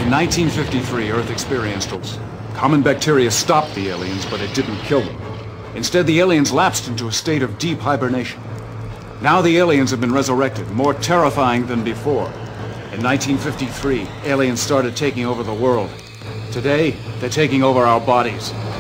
In 1953, Earth experienced those. Common bacteria stopped the aliens, but it didn't kill them. Instead, the aliens lapsed into a state of deep hibernation. Now the aliens have been resurrected, more terrifying than before. In 1953, aliens started taking over the world. Today, they're taking over our bodies.